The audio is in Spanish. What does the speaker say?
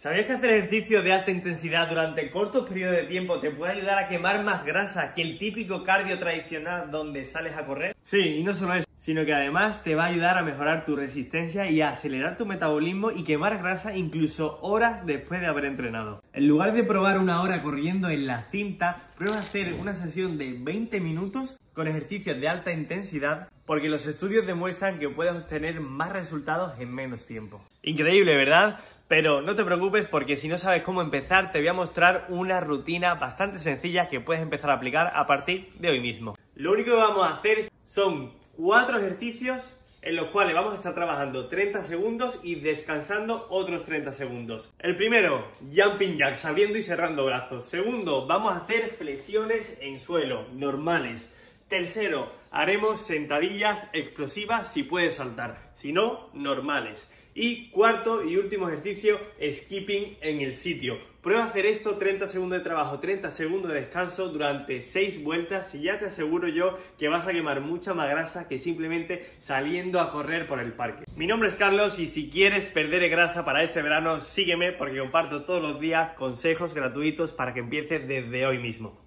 ¿Sabías que hacer ejercicio de alta intensidad durante cortos periodos de tiempo te puede ayudar a quemar más grasa que el típico cardio tradicional donde sales a correr? Sí, y no solo eso, sino que además te va a ayudar a mejorar tu resistencia y a acelerar tu metabolismo y quemar grasa incluso horas después de haber entrenado. En lugar de probar una hora corriendo en la cinta, prueba a hacer una sesión de 20 minutos con ejercicios de alta intensidad, porque los estudios demuestran que puedes obtener más resultados en menos tiempo. Increíble, ¿verdad? Pero no te preocupes, porque si no sabes cómo empezar, te voy a mostrar una rutina bastante sencilla que puedes empezar a aplicar a partir de hoy mismo. Lo único que vamos a hacer son 4 ejercicios en los cuales vamos a estar trabajando 30 segundos y descansando otros 30 segundos. El primero, jumping jacks, abriendo y cerrando brazos. Segundo, vamos a hacer flexiones en suelo, normales. Tercero, haremos sentadillas explosivas si puedes saltar, si no, normales. Y cuarto y último ejercicio, skipping en el sitio. Prueba a hacer esto, 30 segundos de trabajo, 30 segundos de descanso durante 6 vueltas y ya te aseguro yo que vas a quemar mucha más grasa que simplemente saliendo a correr por el parque. Mi nombre es Carlos y si quieres perder grasa para este verano, sígueme porque comparto todos los días consejos gratuitos para que empieces desde hoy mismo.